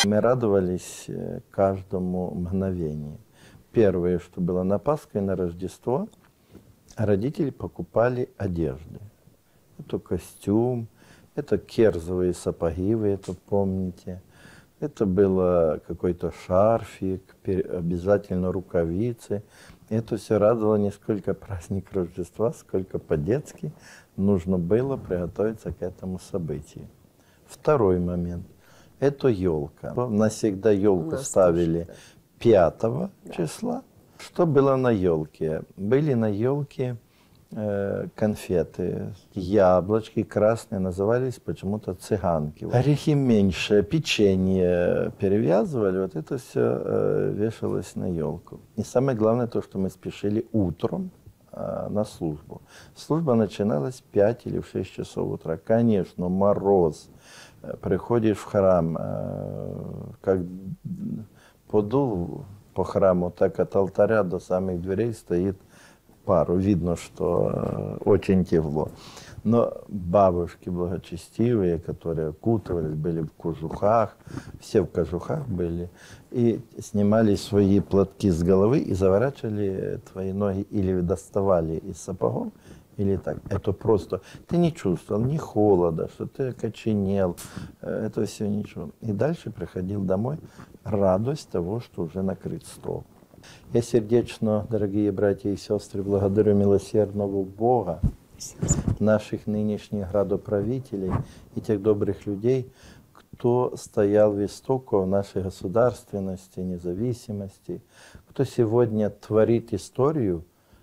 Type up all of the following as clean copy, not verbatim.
Мы радовались каждому мгновению. Первое, что было на Пасху и на Рождество, родители покупали одежды. Это костюм, это керзовые сапоги, вы это помните. Это было какой-то шарфик, обязательно рукавицы. Это все радовало не сколько праздник Рождества, сколько по-детски нужно было приготовиться к этому событию. Второй момент. Это елка. Навсегда елку ставили 5 числа. Что было на елке? Были на елке конфеты, яблочки красные, назывались почему-то цыганки. Орехи меньше, печенье перевязывали, вот это все вешалось на елку. И самое главное то, что мы спешили утром на службу. Служба начиналась в 5 или в 6 часов утра. Конечно, мороз. Приходишь в храм, как подул по храму, так от алтаря до самых дверей стоит пару. Видно, что очень тепло. Но бабушки благочестивые, которые окутывались, были в кожухах, все в кожухах были, и снимали свои платки с головы и заворачивали твои ноги или доставали из сапогов, или так. Это просто, ты не чувствовал ни холода, что ты окоченел, это все ничего. И дальше приходил домой, радость того, что уже накрыт стол. Я сердечно, дорогие братья и сестры, благодарю милосердного Бога, наших нынешних градоправителей и тех добрых людей, кто стоял в истоках нашей государственности, независимости, кто сегодня творит историю,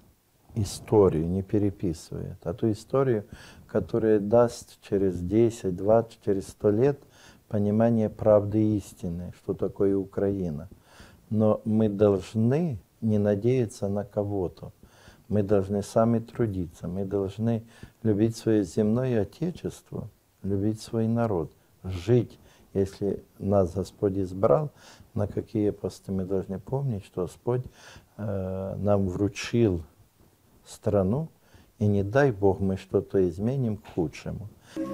не переписывает, а ту историю, которая даст через 10, 20, через 100 лет понимание правды и истины, что такое Украина. Но мы должны не надеяться на кого-то. Мы должны сами трудиться, мы должны любить свое земное отечество, любить свой народ, жить. Если нас Господь избрал, на какие посты мы должны помнить, что Господь нам вручил страну, и не дай Бог мы что-то изменим к худшему.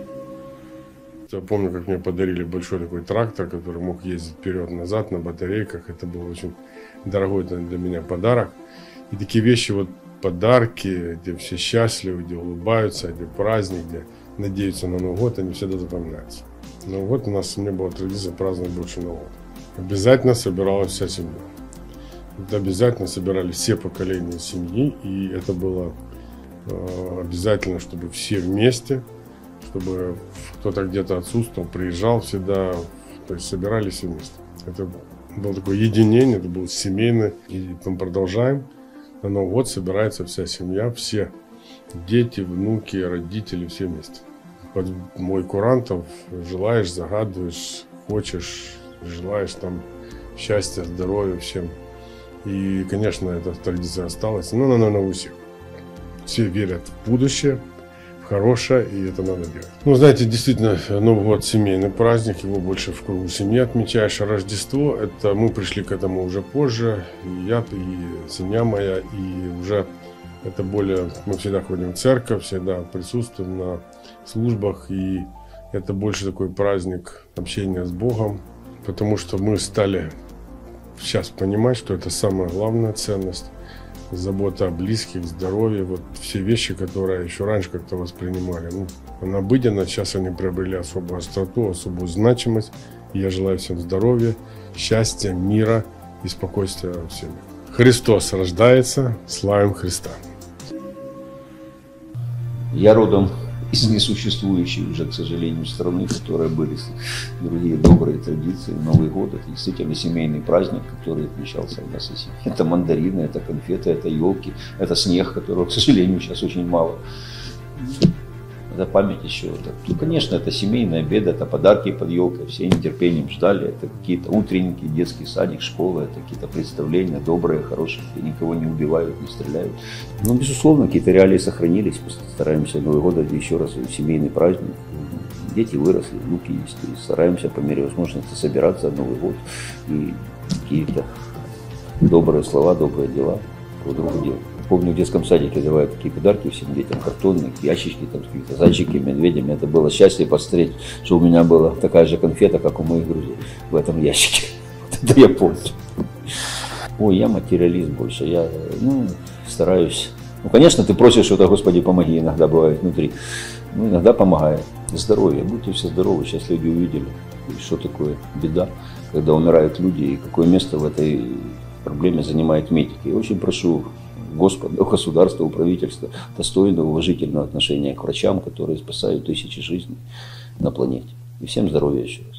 Я помню, как мне подарили большой такой трактор, который мог ездить вперед-назад на батарейках. Это был очень дорогой для меня подарок. И такие вещи, вот подарки, где все счастливы, где улыбаются, где праздник, где надеются на Новый год, они всегда запоминаются. Новый год у нас не было традиции праздновать больше Нового года. Обязательно собиралась вся семья. Это обязательно собирались все поколения семьи, и это было обязательно, чтобы все вместе, чтобы кто-то где-то отсутствовал, приезжал всегда, то есть собирались все вместе. Это было такое единение, это был семейный, и мы продолжаем. На Новый год собирается вся семья, все дети, внуки, родители, все вместе. Под мой курантов желаешь, загадываешь, хочешь, желаешь там счастья, здоровья всем. И, конечно, эта традиция осталась, но она у всех. Все верят в будущее, в хорошее, и это надо делать. Ну, знаете, действительно, Новый год семейный праздник, его больше в кругу семьи отмечаешь. А Рождество, это мы пришли к этому уже позже, и я, и семья моя, и уже это более, мы всегда ходим в церковь, всегда присутствуем на службах, и это больше такой праздник общения с Богом, потому что мы стали сейчас понимать, что это самая главная ценность, забота о близких, здоровье, вот все вещи, которые еще раньше как-то воспринимали. Ну, обыденно, сейчас они приобрели особую остроту, особую значимость. И я желаю всем здоровья, счастья, мира и спокойствия всем. Христос рождается, славим Христа. Я родом из несуществующей уже, к сожалению, страны, в которой были другие добрые традиции. Новый год – это действительно семейный праздник, который отмечался у нас. Это мандарины, это конфеты, это елки, это снег, которого, к сожалению, сейчас очень мало. Это память еще. Ну, конечно, это семейный обед, это подарки под елкой, все нетерпением ждали. Это какие-то утренники, детский садик, школа, это какие-то представления добрые, хорошие, где никого не убивают, не стреляют. Но, безусловно, какие-то реалии сохранились. Стараемся Новый год еще раз семейный праздник. Дети выросли, внуки есть. И стараемся по мере возможности собираться на Новый год и какие-то добрые слова, добрые дела друг другу делать. Помню, в детском садике давали такие подарки всем детям, картонные, ящички, там, с какими-то зайчиками, медведями. Это было счастье посмотреть, что у меня была такая же конфета, как у моих друзей в этом ящике. Вот это я помню. Ой, я материалист больше, я стараюсь. Ну, конечно, ты просишь что-то, Господи, помоги, иногда бывает внутри. Ну, иногда помогает. Здоровье, будьте все здоровы. Сейчас люди увидели, что такое беда, когда умирают люди, и какое место в этой проблеме занимает медики. Я очень прошу Господа, государства, правительства достойного, уважительного отношения к врачам, которые спасают тысячи жизней на планете. И всем здоровья еще раз.